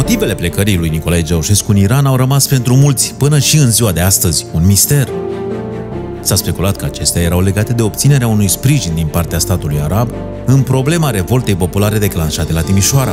Motivele plecării lui Nicolae Ceaușescu în Iran au rămas pentru mulți, până și în ziua de astăzi, un mister. S-a speculat că acestea erau legate de obținerea unui sprijin din partea statului arab în problema revoltei populare declanșate la Timișoara.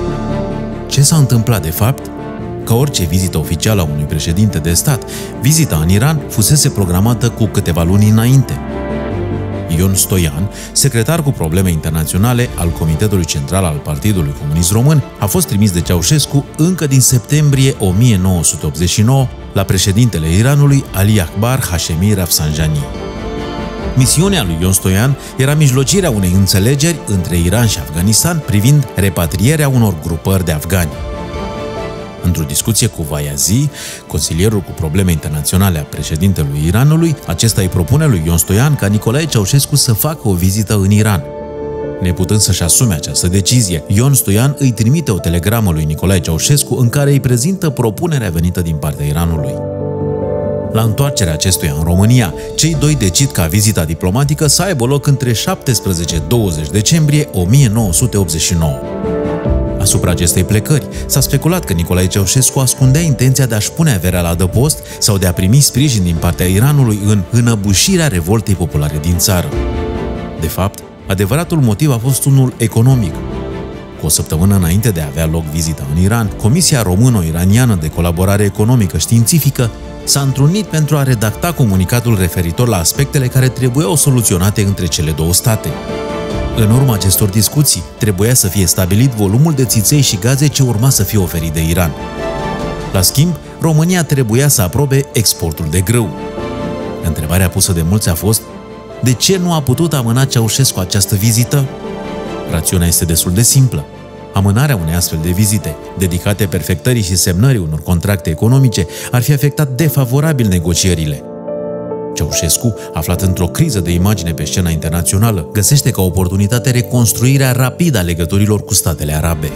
Ce s-a întâmplat de fapt? Ca orice vizită oficială a unui președinte de stat, vizita în Iran fusese programată cu câteva luni înainte. Ion Stoian, secretar cu probleme internaționale al Comitetului Central al Partidului Comunist Român, a fost trimis de Ceaușescu încă din septembrie 1989 la președintele Iranului Ali Akbar Hashemi Rafsanjani. Misiunea lui Ion Stoian era mijlocirea unei înțelegeri între Iran și Afganistan privind repatrierea unor grupări de afgani. Într-o discuție cu Vayazi, consilierul cu probleme internaționale a președintelui Iranului, acesta îi propune lui Ion Stoian ca Nicolae Ceaușescu să facă o vizită în Iran. Neputând să-și asume această decizie, Ion Stoian îi trimite o telegramă lui Nicolae Ceaușescu în care îi prezintă propunerea venită din partea Iranului. La întoarcerea acestuia în România, cei doi decid ca vizita diplomatică să aibă loc între 17-20 decembrie 1989. Asupra acestei plecări, s-a speculat că Nicolae Ceaușescu ascundea intenția de a-și pune averea la adăpost sau de a primi sprijin din partea Iranului în înăbușirea revoltei populare din țară. De fapt, adevăratul motiv a fost unul economic. Cu o săptămână înainte de a avea loc vizita în Iran, Comisia Româno-Iraniană de Colaborare Economică Științifică s-a întrunit pentru a redacta comunicatul referitor la aspectele care trebuiau soluționate între cele două state. În urma acestor discuții, trebuia să fie stabilit volumul de țiței și gaze ce urma să fie oferit de Iran. La schimb, România trebuia să aprobe exportul de grâu. Întrebarea pusă de mulți a fost: de ce nu a putut amâna Ceaușescu această vizită? Rațiunea este destul de simplă. Amânarea unei astfel de vizite, dedicate perfectării și semnării unor contracte economice, ar fi afectat defavorabil negocierile. Ceaușescu, aflat într-o criză de imagine pe scena internațională, găsește ca oportunitate reconstruirea rapidă a legăturilor cu statele arabe.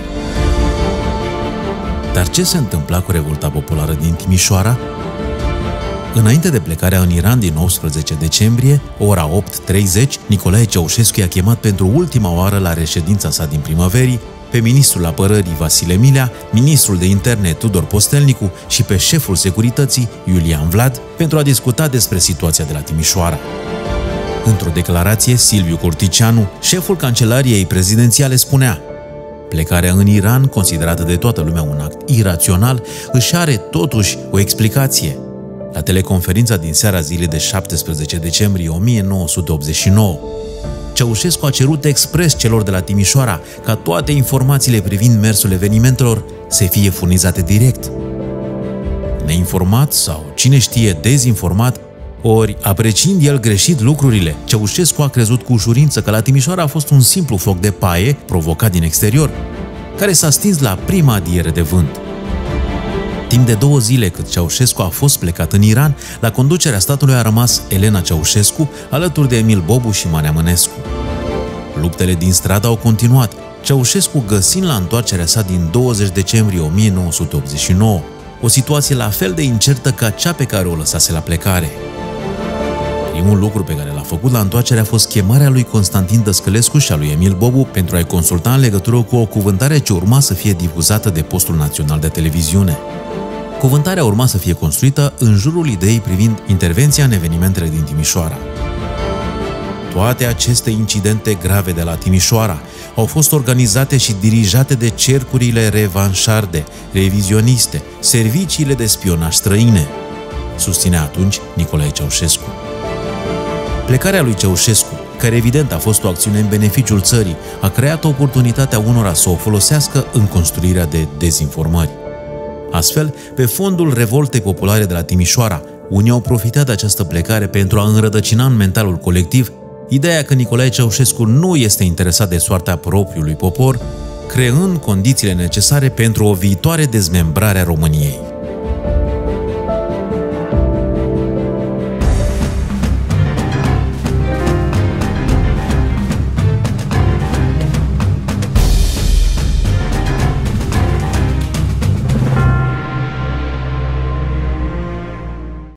Dar ce se întâmpla cu revolta populară din Timișoara? Înainte de plecarea în Iran din 18 decembrie, ora 8:30, Nicolae Ceaușescu i-a chemat pentru ultima oară la reședința sa din primăverii pe ministrul apărării Vasile Milea, ministrul de interne Tudor Postelnicu și pe șeful securității Iulian Vlad pentru a discuta despre situația de la Timișoara. Într-o declarație, Silviu Curticianu, șeful Cancelariei Prezidențiale, spunea: plecarea în Iran, considerată de toată lumea un act irațional, își are totuși o explicație. La teleconferința din seara zilei de 17 decembrie 1989, Ceaușescu a cerut expres celor de la Timișoara ca toate informațiile privind mersul evenimentelor să fie furnizate direct. Neinformat sau, cine știe, dezinformat, ori apreciind el greșit lucrurile, Ceaușescu a crezut cu ușurință că la Timișoara a fost un simplu foc de paie provocat din exterior, care s-a stins la prima adiere de vânt. Timp de 2 zile cât Ceaușescu a fost plecat în Iran, la conducerea statului a rămas Elena Ceaușescu, alături de Emil Bobu și Manea Mănescu. Luptele din stradă au continuat, Ceaușescu găsind la întoarcerea sa din 20 decembrie 1989 o situație la fel de incertă ca cea pe care o lăsase la plecare. Primul lucru pe care l-a făcut la întoarcere a fost chemarea lui Constantin Dăscălescu și a lui Emil Bobu pentru a-i consulta în legătură cu o cuvântare ce urma să fie difuzată de postul național de televiziune. Cuvântarea urma să fie construită în jurul ideii privind intervenția în evenimentele din Timișoara. Toate aceste incidente grave de la Timișoara au fost organizate și dirijate de cercurile revanșarde, revizioniste, serviciile de spionaj străine, susținea atunci Nicolae Ceaușescu. Plecarea lui Ceaușescu, care evident a fost o acțiune în beneficiul țării, a creat oportunitatea unora să o folosească în construirea de dezinformări. Astfel, pe fondul revoltei populare de la Timișoara, unii au profitat de această plecare pentru a înrădăcina în mentalul colectiv ideea că Nicolae Ceaușescu nu este interesat de soarta propriului popor, creând condițiile necesare pentru o viitoare dezmembrare a României.